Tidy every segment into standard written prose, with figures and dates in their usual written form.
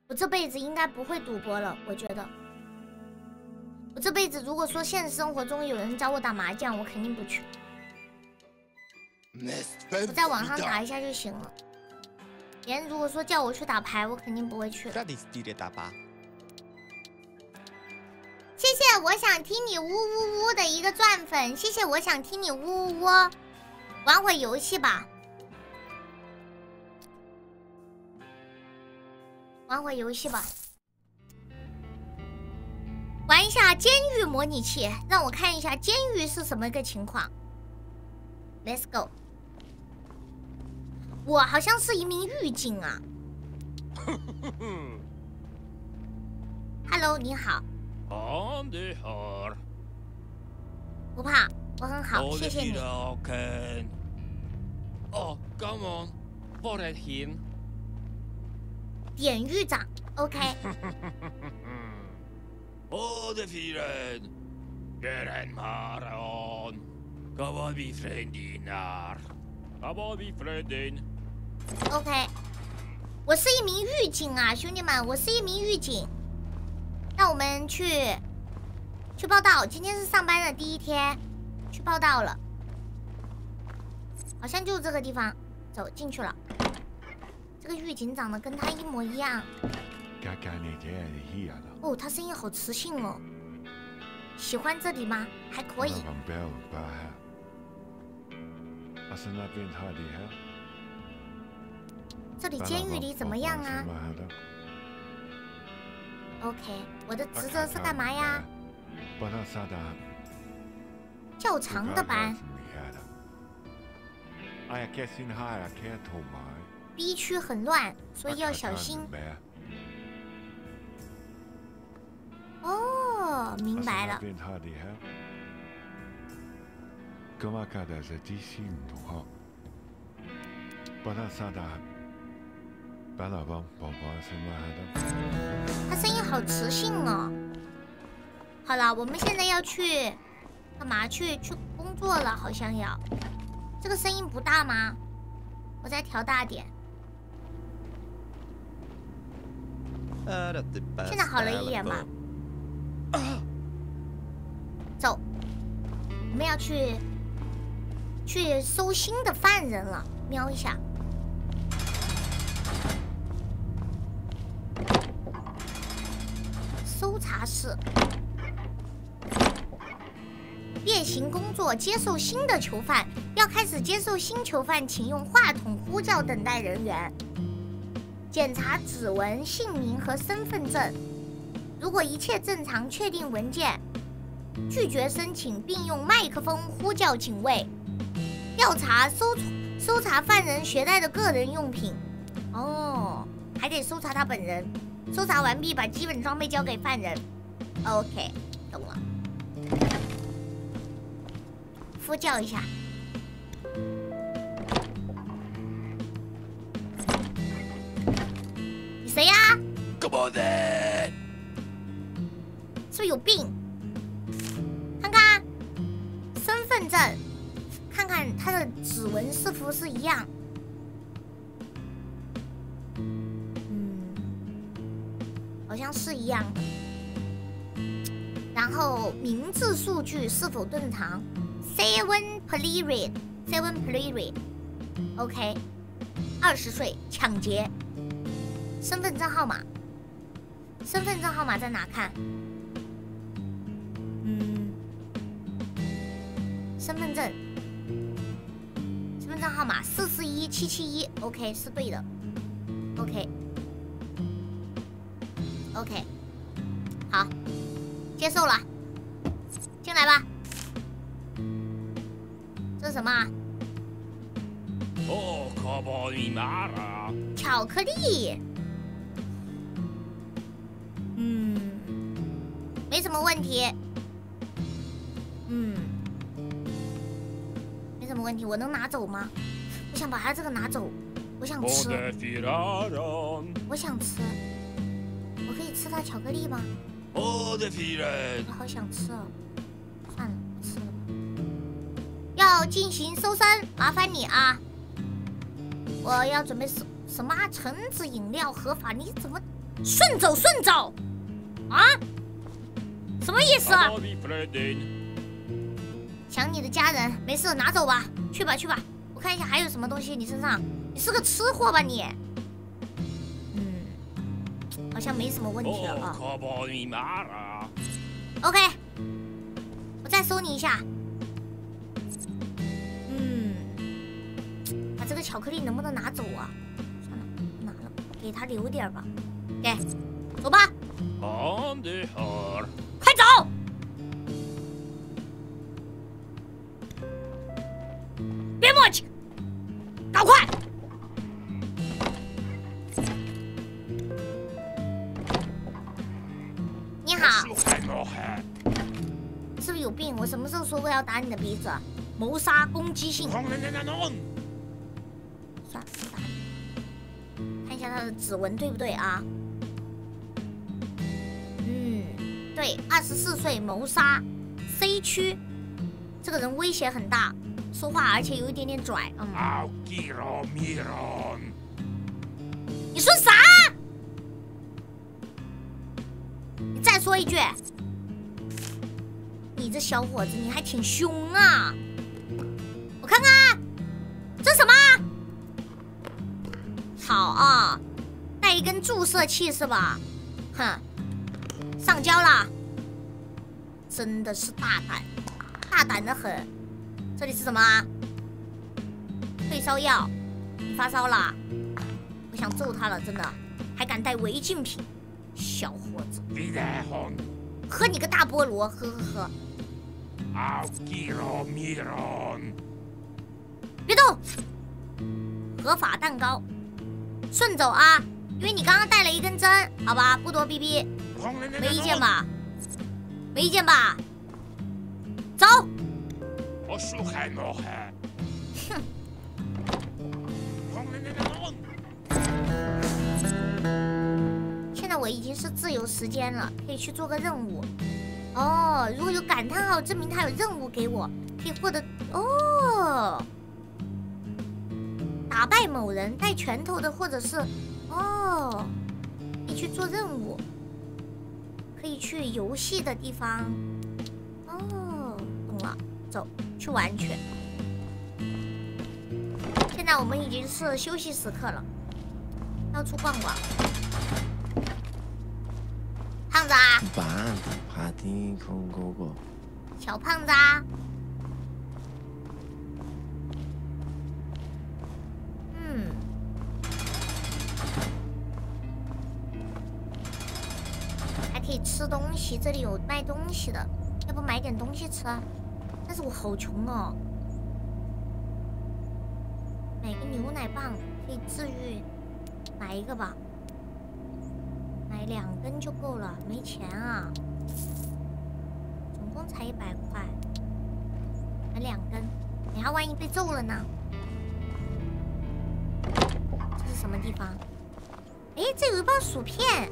我这辈子应该不会赌博了，我觉得。我这辈子如果说现实生活中有人找我打麻将，我肯定不去。我在网上打一下就行了。别人如果说叫我去打牌，我肯定不会去。谢谢我想听你呜呜呜的一个钻粉，谢谢我想听你呜呜呜。玩会游戏吧，玩会游戏吧，玩一下监狱模拟器，让我看一下监狱是什么个情况。Let's go。我好像是一名狱警啊。Hello， 你好。不怕，我很好，谢谢你。 哦 ，Come on， var är hin？ 典狱长 ，OK。 De fyren, gör en maraton. Kom on, vi frändingar. Kom on, vi frändin. OK， 我是一名狱警啊，兄弟们，我是一名狱警。那我们去报道，今天是上班的第一天，去报道了。好像就是这个地方，走进去了。这个狱警长得跟他一模一样。哦，他声音好磁性哦。喜欢这里吗？还可以。这里监狱里怎么样啊 ？OK， 我的职责是干嘛呀？较长的班。B 区很乱，所以要小心。哦，明白了。他声音好磁性哦。好了，我们现在要去干嘛？去工作了，好像要。这个声音不大吗？我再调大点。现在好了一点吧。走，我们要去搜新的犯人了，瞄一下。搜查室，例行工作，接受新的囚犯。要开始接受新囚犯，请用话筒呼叫等待人员。检查指纹、姓名和身份证。如果一切正常，确定文件，拒绝申请，并用麦克风呼叫警卫。调查搜查犯人携带的个人用品。哦，还得搜查他本人。搜查完毕，把基本装备交给犯人。OK， 懂了。呼叫一下。你谁呀 ？Come on then！ 是不是有病？看看身份证，看他的指纹是不是一样？好像是一样的。然后名字数据是否正常 ？7 period。OK， 20岁，抢劫。身份证号码，身份证号码在哪看？身份证号码441771，OK 是对的。OK， 好，接受了，进来吧。这是什么啊？ 哦， 巧克力。没什么问题。没什么问题，我能拿走吗？我想把它这个拿走，我想吃。我想吃。我可以吃它巧克力吗？我好想吃哦。算了，不吃了吧。要进行搜身，麻烦你啊！我要准备什么橙子饮料合法？你怎么顺走顺走，啊？什么意思？想你的家人，没事，拿走吧，去吧去吧。我看一下还有什么东西你身上，你是个吃货吧你？好像没什么问题了啊。OK， 我再搜你一下。把这个巧克力能不能拿走啊？算了，不拿了，给他留点吧。给，走吧。快走！别磨叽，赶快！你好。是不是有病？我什么时候说过要打你的鼻子？谋杀攻击性。算了，不打你。看一下他的指纹对不对啊？对，24岁谋杀 ，C 区，这个人威胁很大，说话而且有一点点拽。你说啥？你再说一句。你这小伙子，你还挺凶啊！我看看，这什么？好啊，带一根注射器是吧？哼。上交了，真的是大胆，大胆的很。这里是什么？退烧药。你发烧了？我想揍他了，真的，还敢带违禁品，小伙子。喝你个大菠萝，喝喝喝。别动！合法蛋糕，顺走啊，因为你刚刚带了一根针，好吧，不多逼逼。没意见吧？没意见吧？走！哼！现在我已经是自由时间了，可以去做个任务。哦，如果有感叹号，证明他有任务给我，可以获得哦。打败某人，带拳头的，或者是哦，可以去做任务。可以去游戏的地方，哦，懂了，走，去玩去。现在我们已经是休息时刻了，到处逛逛。胖子啊！小胖子啊！可以吃东西，这里有卖东西的，要不买点东西吃？但是我好穷哦。买个牛奶棒可以治愈，买一个吧，买2根就够了，没钱啊，总共才100块，买2根，你还万一被揍了呢？这是什么地方？哎，这有一包薯片。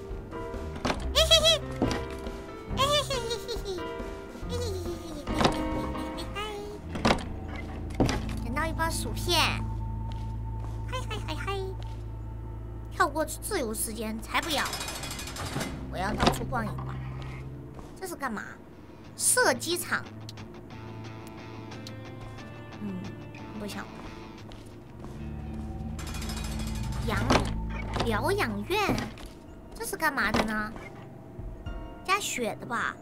捡到一包薯片，嗨嗨嗨嗨！跳过自由时间，才不要！我要到处逛一逛。这是干嘛？射击场。不想。疗养院，这是干嘛的呢？加血的吧？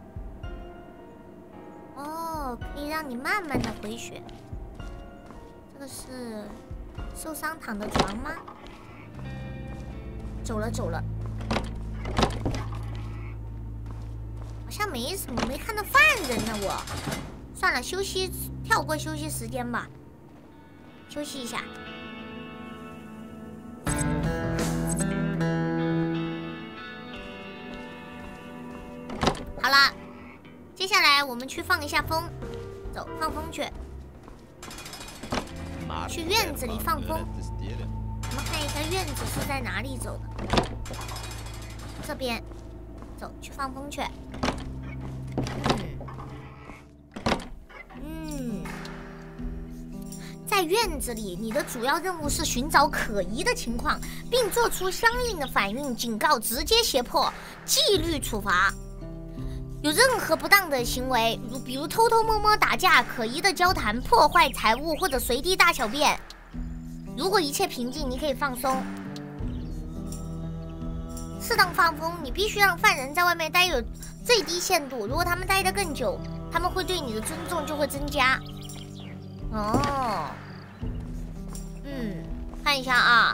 哦，可以让你慢慢的回血。这个是受伤躺的床吗？走了走了，好像没什么，没看到犯人呢。我算了，休息，跳过休息时间吧，休息一下。好了，接下来我们去放一下风，走，放风去，去院子里放风。我们看一下院子是在哪里走的，这边，走，去放风去。在在院子里，你的主要任务是寻找可疑的情况，并做出相应的反应、警告、直接胁迫、纪律处罚。有任何不当的行为，比如偷偷摸摸打架、可疑的交谈、破坏财物或者随地大小便。如果一切平静，你可以放松。适当放风，你必须让犯人在外面待有最低限度。如果他们待得更久，他们会对你的尊重就会增加。哦，看一下啊。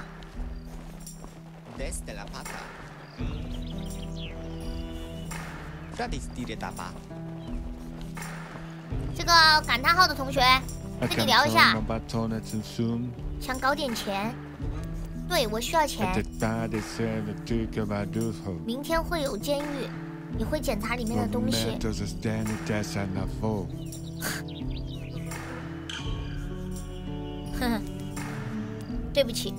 这个感叹号的同学，跟你聊一下，想搞点钱。对，我需要钱。明天会有监狱，你会检查里面的东西。呵呵，对不起。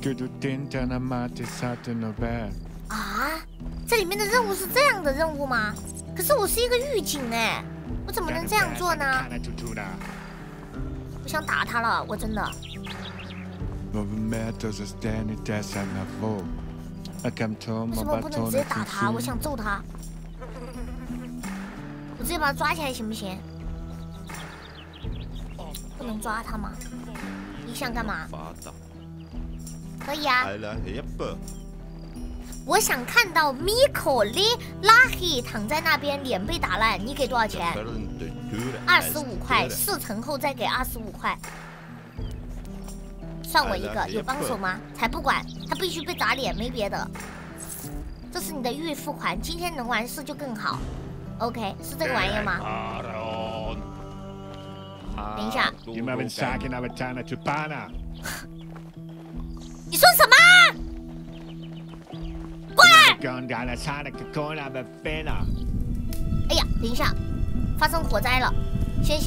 啊，这里面的任务是这样的任务吗？可是我是一个狱警哎，我怎么能这样做呢？我想打他了，我真的。为什么不能直接打他？我想揍他。我直接把他抓起来行不行？不能抓他吗？你想干嘛？可以啊。我想看到Miko Lahi 躺在那边，脸被打烂。你给多少钱？25块，4层后再给25块。算我一个，有帮手吗？才不管，他必须被打脸，没别的。这是你的预付款，今天能完事就更好。OK， 是这个玩意儿吗？等一下。你说什么？过来！哎呀，等一下，发生火灾了。先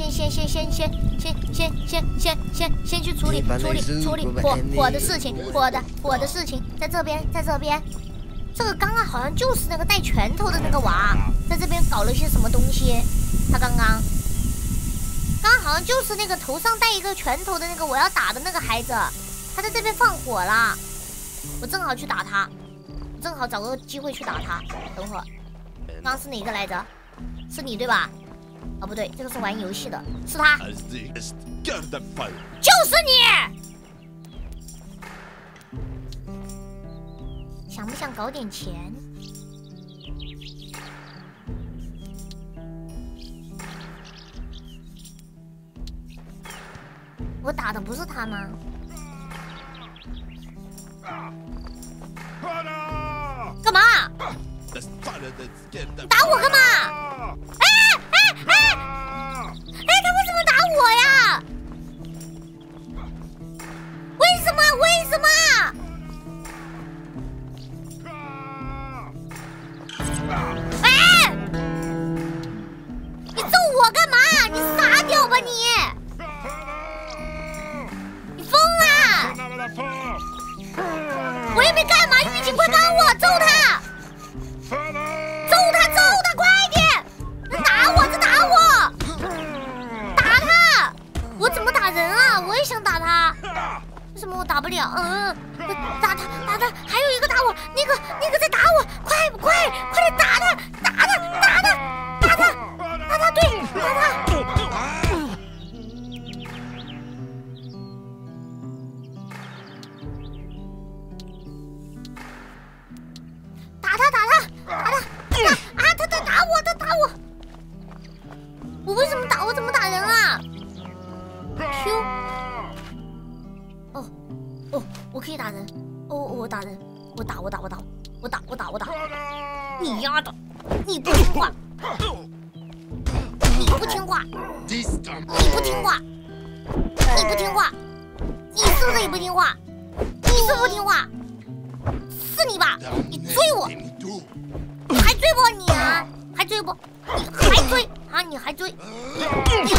去处理火的事情，火的事情，在这边。这个刚刚好像就是那个带拳头的那个娃，在这边搞了些什么东西。他刚刚好像就是那个头上带一个拳头的那个我要打的那个孩子，他在这边放火了。我正好去打他，正好找个机会去打他。等会儿，刚刚是哪个来着？是你对吧？哦，不对，这个是玩游戏的，是他，就是你。想不想搞点钱？我打的不是他吗？干嘛？打我干嘛？他为什么打我呀？为什么？你揍我干嘛？你傻屌吧你？你疯了？我也没干嘛，狱警快帮我揍他！揍他，快点！打我！我怎么打人啊？我也想打他，为什么我打不了？打他！还有一个打我，那个在打我，快点打他！对，打他！他打我！我为什么打？我怎么打人啊？Q， 我可以打人，我打人，我打，你丫的，你不听话，你是不是也不听话？是你吧？你追我，你还追不你啊？你还追？你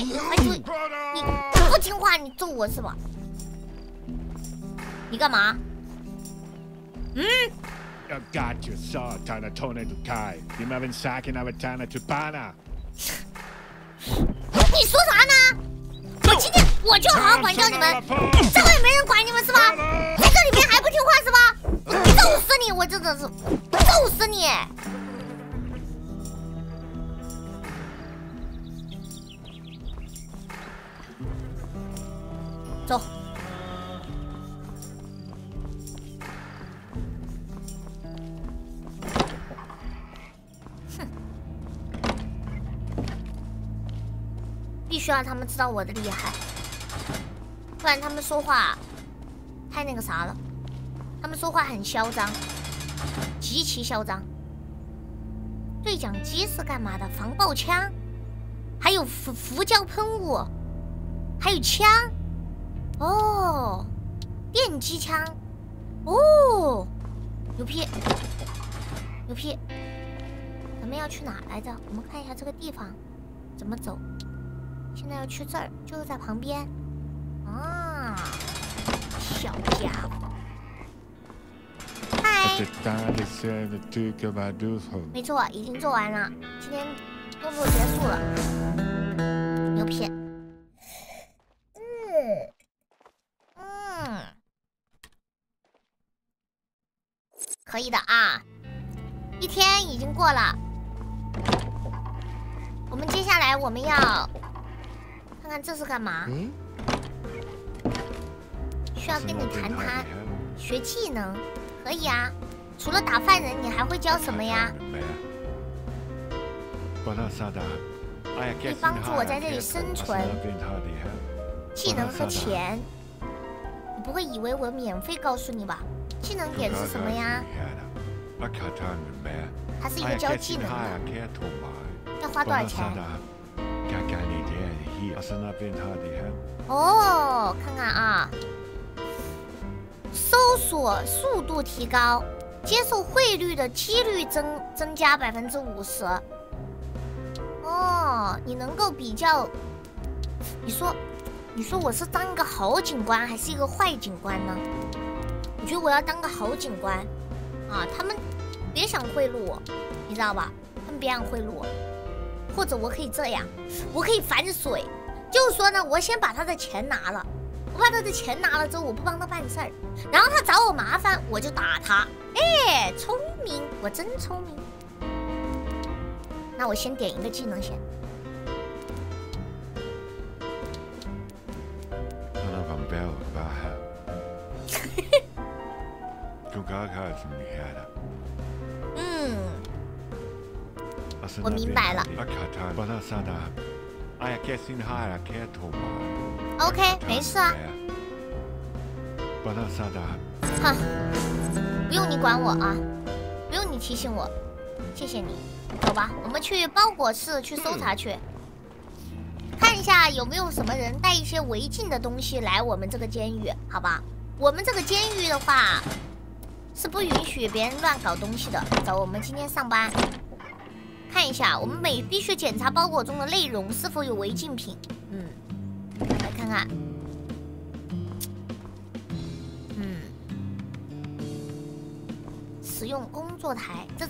不听话，你揍我是吧？你干嘛？你说啥呢？我今天。 我就好好管教你们，这个也没人管你们是吧？在这里面还不听话是吧？我揍死你！我真的是揍死你！走。哼，必须让他们知道我的厉害，不然他们说话太那个啥了。他们说话很嚣张，极其嚣张。对讲机是干嘛的？防爆枪，还有浮胶喷雾。 还有枪，哦，电击枪，哦，牛批，牛批！咱们要去哪来着？我们看一下这个地方怎么走。现在要去这儿，就是在旁边。啊，小家伙！嗨。没错，已经做完了，今天工作结束了，牛批！ 可以的啊，一天已经过了。我们接下来我们要看看这是干嘛？需要跟你谈谈学技能，可以啊。除了打犯人，你还会教什么呀？可以帮助我在这里生存。技能和钱，你不会以为我免费告诉你吧？ 技能点是什么呀？它是一个教技能的，要花多少钱？哦，看看啊，搜索速度提高，接受汇率的几率增加50%。哦，你能够比较，你说我是当一个好警官还是一个坏警官呢？ 我觉得我要当个好警官，啊，他们别想贿赂我，你知道吧？他们别想贿赂我，或者我可以这样，我可以反水，就是说呢，我先把他的钱拿了，我把他的钱拿了之后，我不帮他办事儿，然后他找我麻烦，我就打他。哎，聪明，我真聪明。那我先点一个技能先。我明白了。OK， 没事啊。哼，不用你管我啊，不用你提醒我，谢谢你。走吧，我们去包裹室去搜查去，看一下有没有什么人带一些违禁的东西来我们这个监狱，好吧？我们这个监狱的话。 是不允许别人乱搞东西的。走，我们今天上班，看一下，我们必须检查包裹中的内容是否有违禁品。来看看。使用工作台，这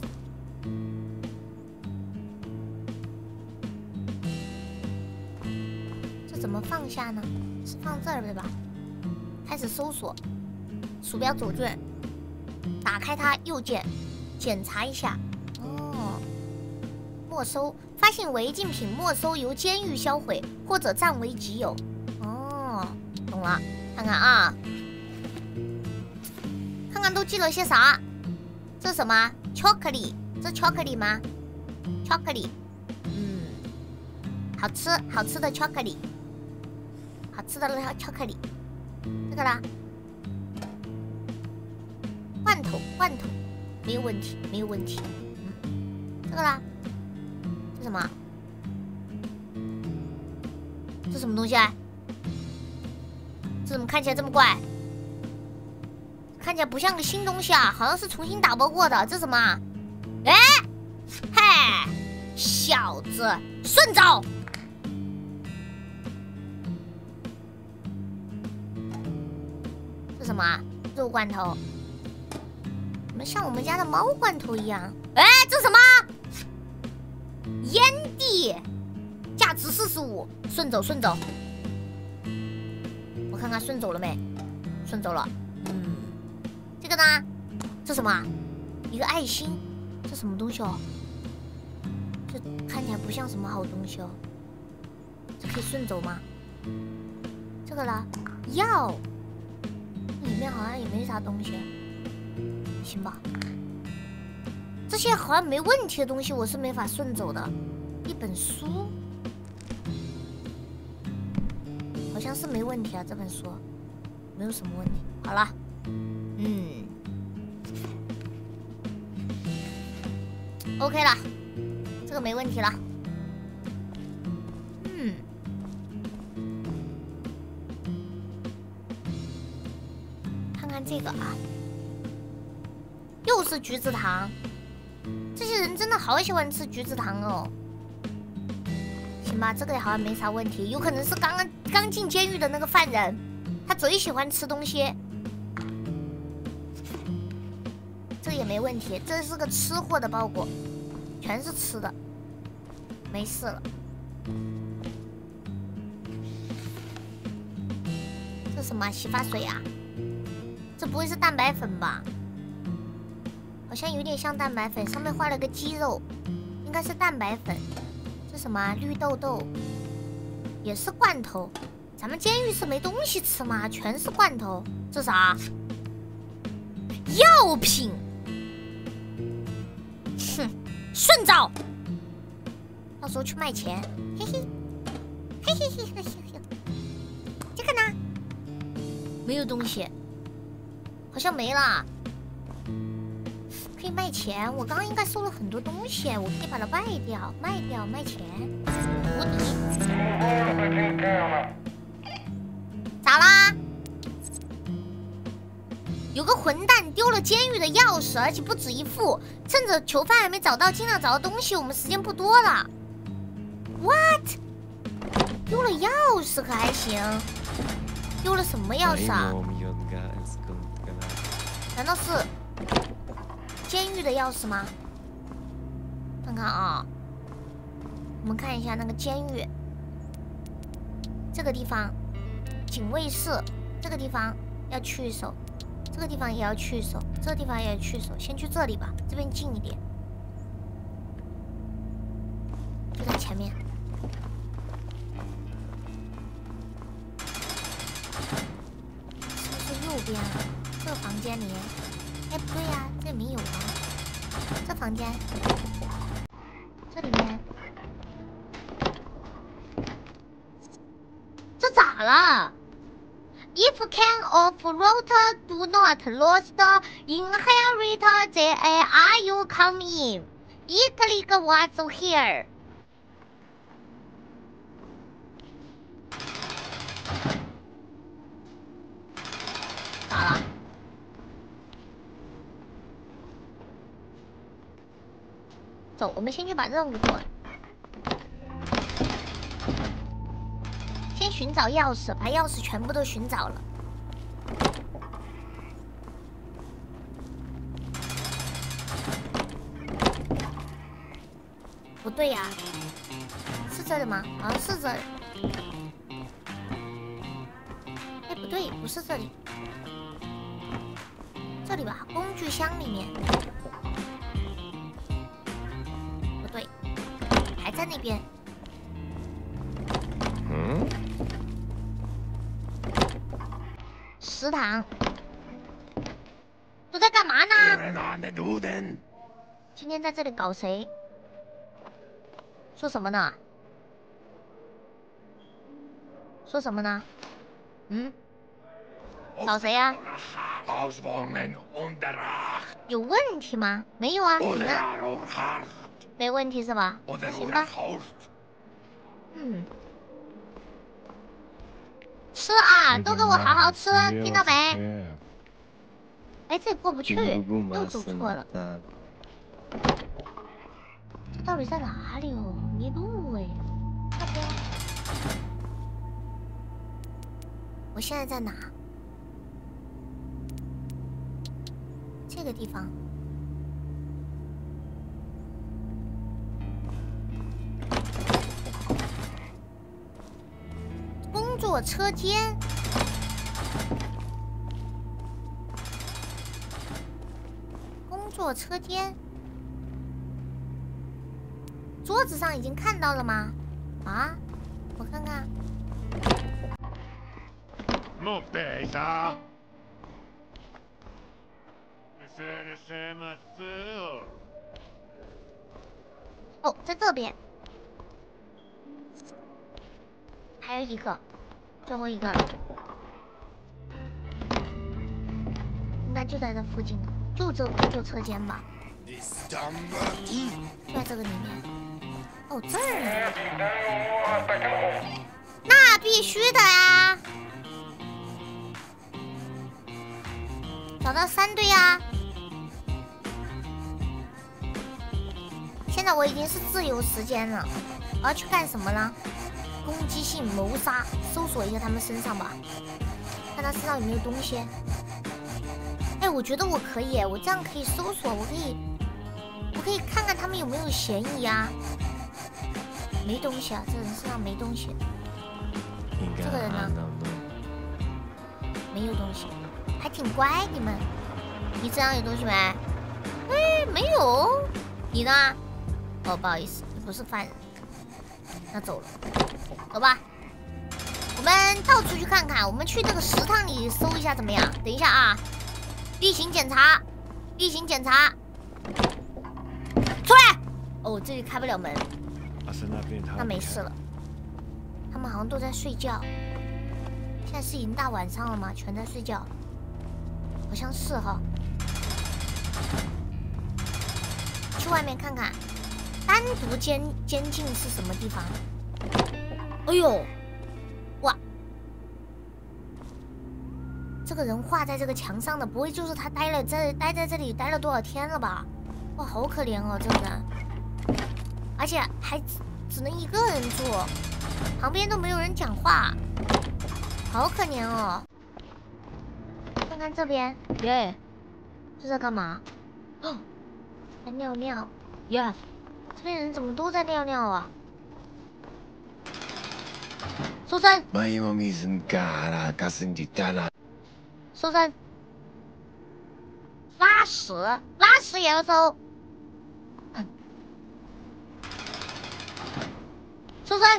怎么放下呢？是放这儿对吧？开始搜索，鼠标左键。 打开它，右键，检查一下。哦，没收，发现违禁品没收，由监狱销毁或者占为己有。哦，懂了。看看啊，看看都记了些啥？这是什么？巧克力？这巧克力吗？巧克力。好吃，好吃的巧克力，好吃的巧克力。这个啦。 罐头，没有问题，没有问题。这个啦，这什么？这什么东西啊？这怎么看起来这么怪？看起来不像个新东西啊，好像是重新打包过的。这什么？哎，嘿，小子，顺走！这什么？肉罐头。 怎么像我们家的猫罐头一样？哎，这什么？烟蒂，价值45，顺走顺走。 看看顺走了没？顺走了。这个呢？这什么？一个爱心，这什么东西哦？这看起来不像什么好东西哦。这可以顺走吗？这个呢？药，里面好像也没啥东西，行吧？这些好像没问题的东西，我是没法顺走的。一本书，好像是没问题啊，这本书没有什么问题。好了，OK 了，这个没问题了。看看这个啊，又是橘子糖。这些人真的好喜欢吃橘子糖哦。行吧，这个好像没啥问题，有可能是刚进监狱的那个犯人，他嘴喜欢吃东西。这个也没问题，这是个吃货的包裹，全是吃的，没事了。这什么洗发水啊？这不会是蛋白粉吧？好像有点像蛋白粉，上面画了个鸡肉，应该是蛋白粉。这什么啊？绿豆豆，也是罐头。咱们监狱是没东西吃吗？全是罐头。这啥？药品。哼，顺照。到时候去卖钱，嘿嘿，嘿嘿嘿嘿嘿嘿。这个呢？没有东西，好像没了。可以卖钱，我刚刚应该收了很多东西，我可以把它卖掉，卖钱。无敌。咋啦？有个混蛋丢了监狱的钥匙，而且不止一副。趁着囚犯还没找到，尽量找到东西，我们时间不多了。What？ 丢了钥匙可还行？丢了什么钥匙啊？难道是监狱的钥匙吗？看看啊，我们看一下那个监狱，这个地方，警卫室，这个地方要去一手，这个地方也要去一手，这个地方也要去一手，先去这里吧，这边近一点，就在前面。是不是右边啊？这个房间里？哎，不对呀，这里没有啊。这房间，这里面，这咋了 ？If can of rotor do not lost inherit the are you come in? Click what's here. 咋了？走，我们先去把任务做了。先寻找钥匙，把钥匙全部都寻找了。不对呀，是这里吗？好像是这里。哎，不对，不是这里，这里吧，工具箱里面。不对，还在那边。食堂都在干嘛呢？今天在这里搞谁？说什么呢？说什么呢？找谁呀？有问题吗？没有啊，你呢？没问题是吧？行吧。吃啊，都给我好好吃，听到没？哎，这过不去，又走错了。这到底在哪里哦？迷路哎！那边。我现在在哪？这个地方。工作车间。 工作车间，桌子上已经看到了吗？啊，我看看。 Mo pesa. 哦，在这边，还有一个，最后一个了，应该就在这附近，就这工作车间吧，就在这个里面。哦，这儿，那必须的啊！找到3堆啊！现在我已经是自由时间了，我要去干什么呢？攻击性谋杀，搜索一下他们身上吧，看他身上有没有东西。哎，我觉得我可以，我这样可以搜索，我可以看看他们有没有嫌疑啊。没东西啊，这个人身上没东西。这个人呢？没有东西，还挺乖。你们，你身上有东西没？哎，没有。你呢？哦，不好意思，你不是犯人。那走了，走吧。我们到处去看看，我们去这个食堂里搜一下怎么样？等一下啊，例行检查，例行检查。出来！哦，这里开不了门。那没事了。他们好像都在睡觉。现在是已经大晚上了吗？全在睡觉。好像是哈。去外面看看。单独监禁是什么地方？哎呦，哇！这个人画在这个墙上的，不会就是他待在这里待了多少天了吧？哇，好可怜哦，这个人，而且还只能一个人住，旁边都没有人讲话，好可怜哦。看看这边，耶，这在干嘛？哦，在尿尿，耶。这边人怎么都在尿尿啊？搜身！搜身！拉屎，拉屎也要搜。搜身！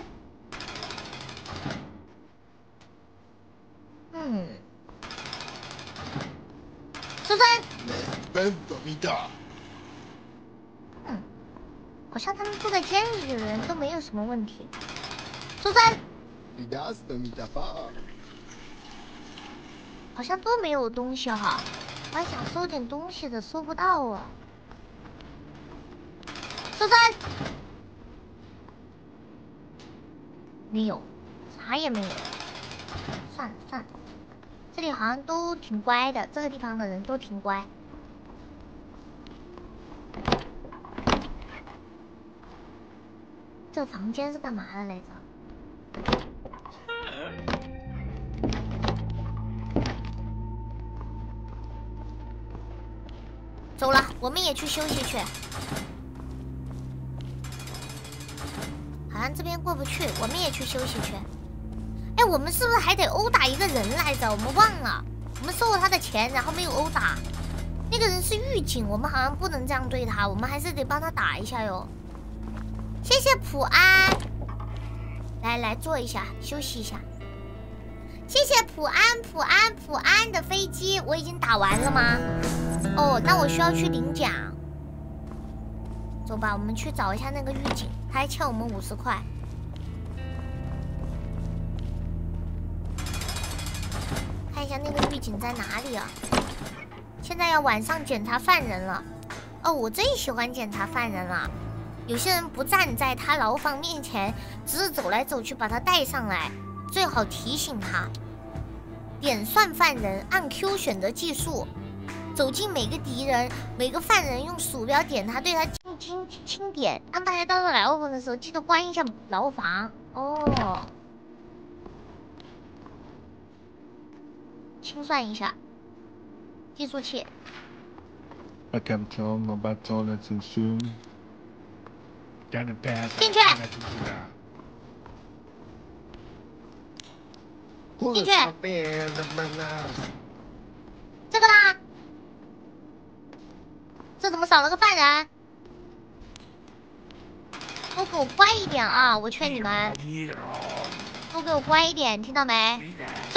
搜身！好像他们住在监狱里的人都没有什么问题。搜身！好像都没有东西哈，我还想搜点东西的，搜不到啊。搜身！没有，啥也没有。算了算了，这里好像都挺乖的，这个地方的人都挺乖。这房间是干嘛的来着？走了，我们也去休息去。好像这边过不去，我们也去休息去。哎，我们是不是还得殴打一个人来着？我们忘了，我们收了他的钱，然后没有殴打。那个人是狱警，我们好像不能这样对他，我们还是得帮他打一下哟。谢谢普安，来坐一下，休息一下。谢谢普安的飞机，我已经打完了吗？哦，那我需要去领奖。走吧，我们去找一下那个狱警，他还欠我们50块。看一下那个狱警在哪里啊？现在要晚上检查犯人了。哦，我最喜欢检查犯人了。有些人不站在他牢房面前，只是走来走去，把他带上来，最好提醒他。点算犯人，按 Q 选择计数，走进每个敌人、每个犯人，用鼠标点他，对他轻点。当大家到了牢房的时候，记得关一下牢房。哦，清算一下计数器。进去。 进去。这个啦，这怎么少了个犯人？都给我乖一点啊！我劝你们，都给我乖一点，听到没？走。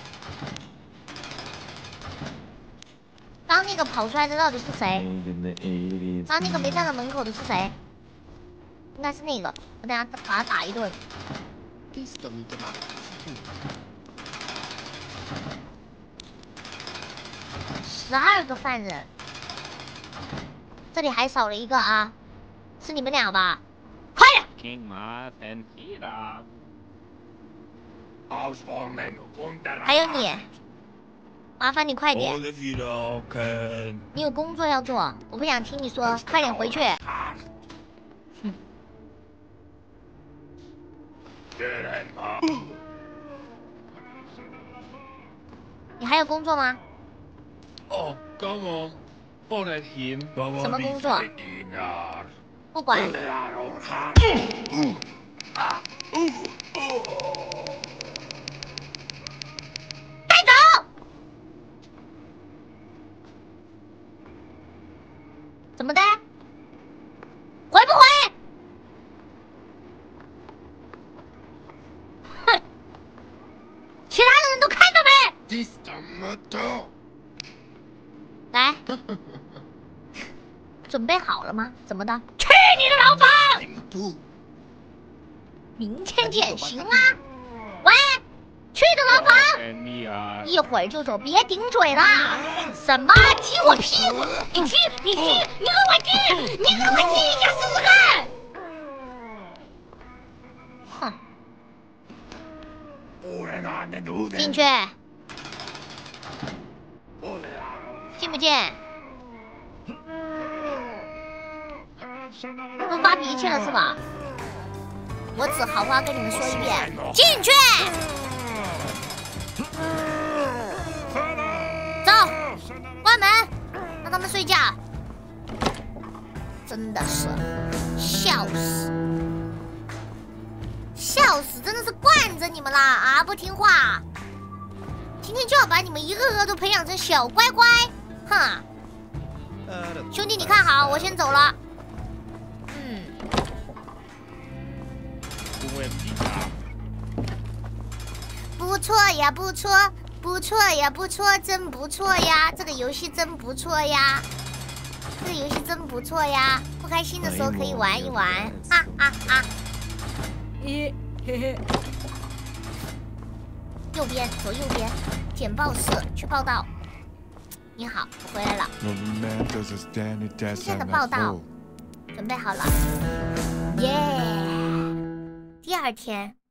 刚那个跑出来的到底是谁？刚那个没站在门口的是谁？应该是那个，我等下把他打一顿。12个犯人，这里还少了一个啊，是你们俩吧？快点！还有你，麻烦你快点。你有工作要做，我不想听你说，快点回去。你还有工作吗？什么工作？不管。带走！怎么的？回不回？哼！其他的人都看到没？来，准备好了吗？怎么的？去你的牢房！明天见，行啊。喂，去你的牢房！一会儿就走，别顶嘴了。什么？踢我屁股？你踢，你跟我踢，你跟我踢一下试试看。哼！进去。进不进？都发脾气了是吧？我只好好跟你们说一遍，进去。走，关门，让他们睡觉。真的是笑死，笑死！真的是惯着你们啦啊！不听话，今天就要把你们一个个都培养成小乖乖。哼，兄弟，你看好，我先走了。不错呀，不错，不错呀，不错，真不错呀！这个游戏真不错呀，这个游戏真不错呀！不开心的时候可以玩一玩，哈哈哈！嘿嘿。右边，走右边，简报室去报道。你好，我回来了。今天的报道准备好了，耶！第二天。